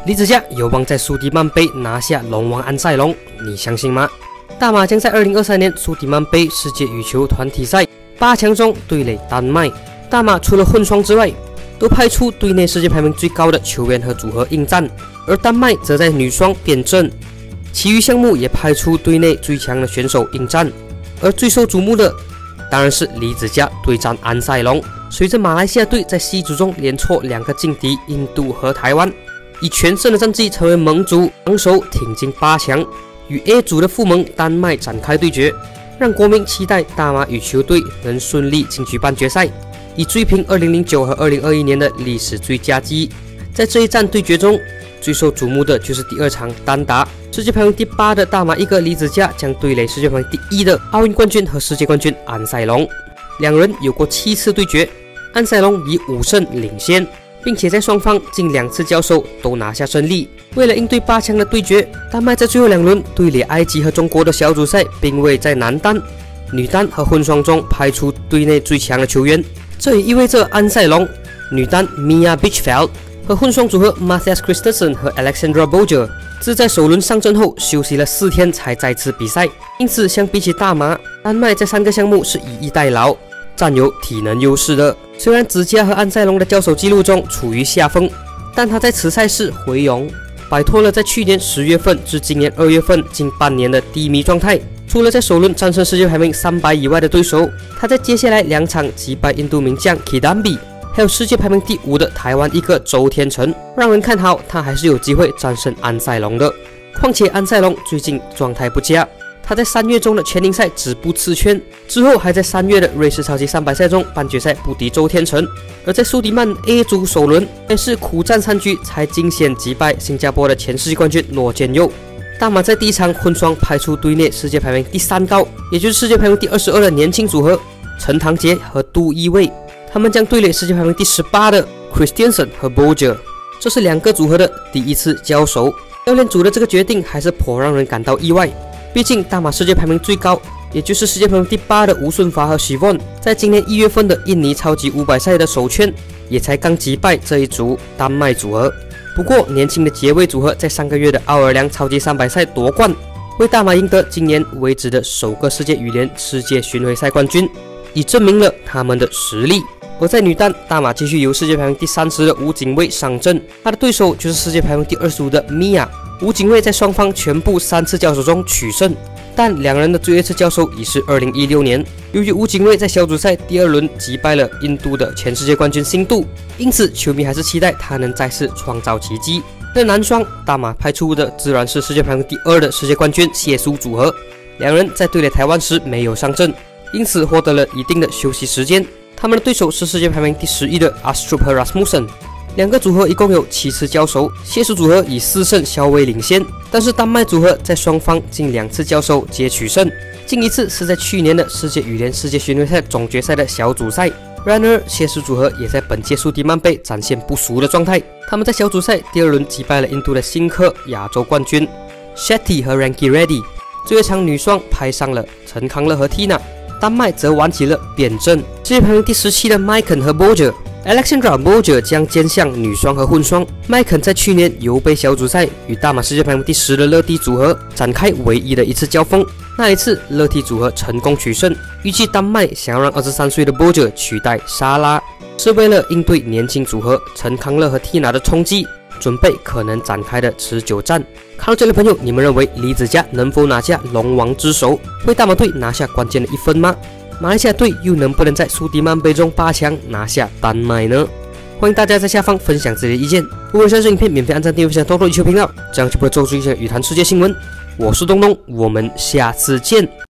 李梓嘉有望在苏迪曼杯拿下龙王安塞龙，你相信吗？大马将在2023年苏迪曼杯世界羽球团体赛8强中对垒丹麦。大马除了混双之外，都派出队内世界排名最高的球员和组合应战，而丹麦则在女双变阵，其余项目也派出队内最强的选手应战。而最受瞩目的当然是李梓嘉对战安塞龙。随着马来西亚队在C组中连挫2个劲敌印度和台湾，以全胜的战绩成为盟主，榜首挺进8强，与 A 组的副盟丹麦展开对决，让国民期待大马羽球队能顺利进举办决赛，以追平2009和2021年的历史最佳记忆。在这一战对决中，最受瞩目的就是第2场单打，世界排名第8的大马一哥李梓嘉将对垒世界排名第1的奥运冠军和世界冠军安塞龙。两人有过7次对决，安塞龙以5胜领先，并且在双方近2次交手都拿下胜利。为了应对8强的对决，丹麦在最后2轮对垒埃及和中国的小组赛，并未在男单、女单和混双中派出队内最强的球员。这也意味着安塞龙、女单 Mia Bichfeld 和混双组合 Matthias Christensen 和 Alexandra Boger 自在首轮上阵后休息了4天才再次比赛。因此，相比起大马，丹麦在3个项目是以逸待劳，占有体能优势的。虽然梓嘉和安塞龙的交手记录中处于下风，但他在此赛事回勇，摆脱了在去年10月份至今年2月份近半年的低迷状态。除了在首轮战胜世界排名300以外的对手，他在接下来2场击败印度名将 Kidambi， 还有世界排名第5的台湾一哥周天成，让人看好他还是有机会战胜安塞龙的。况且安塞龙最近状态不佳，他在3月中的全英赛止步次圈，之后还在3月的瑞士超级300赛中半决赛不敌周天成，而在苏迪曼 A 组首轮也是苦战3局才惊险击败新加坡的前世界冠军罗建佑。大马在第1场混双派出队内世界排名第3高，也就是世界排名第22的年轻组合陈唐杰和杜一卫，他们将对垒世界排名第18的 Christensen 和 Boger， 这是2个组合的第1次交手。教练组的这个决定还是颇让人感到意外，毕竟大马世界排名最高，也就是世界排名第8的吴顺发和许vonn，在今年1月份的印尼超级500赛的首圈也才刚击败这一组丹麦组合。不过，年轻的杰卫组合在上个月的奥尔良超级300赛夺冠，为大马赢得今年为止的首个世界羽联世界巡回赛冠军，已证明了他们的实力。而在女单，大马继续由世界排名第30的吴景蔚上阵，他的对手就是世界排名第25的 Mia。吴景蔚在双方全部3次交手中取胜，但两人的最后一次交手已是2016年。由于吴景蔚在小组赛第2轮击败了印度的前世界冠军辛杜，因此球迷还是期待他能再次创造奇迹。在男双，大马派出的自然是世界排名第2的世界冠军谢淑组合，两人在对垒台湾时没有上阵，因此获得了一定的休息时间。他们的对手是世界排名第11的 Astrup 和 Rasmussen。2个组合一共有7次交手，谢淑组合以4胜稍微领先，但是丹麦组合在双方近2次交手皆取胜，近一次是在去年的世界羽联世界巡回赛总决赛的小组赛。然而，谢淑组合也在本届苏迪曼杯展现不俗的状态，他们在小组赛第2轮击败了印度的新科亚洲冠军 Shetty 和 Ranki Reddy。最后一场女双派上了陈康乐和 Tina， 丹麦则玩起了变阵，世界排名第17的 Maiken 和 Boger。Alexandra Boger 将兼项女双和混双。Maiken 在去年尤杯小组赛与大马世界排名第10的乐蒂组合展开唯一的一次交锋，那一次乐蒂组合成功取胜。预计丹麦想要让23岁的 Boger 取代莎拉，是为了应对年轻组合陈康乐和 Tina 的冲击，准备可能展开的持久战。看到这里，朋友，你们认为李梓嘉能否拿下龙王之手，为大马队拿下关键的1分吗？马来西亚队又能不能在苏迪曼杯中8强拿下丹麦呢？欢迎大家在下方分享自己的意见。如果喜欢这影片，免费按赞、订阅、分享、多多羽球频道，这样就不会错过一些羽坛世界新闻。我是东东，我们下次见。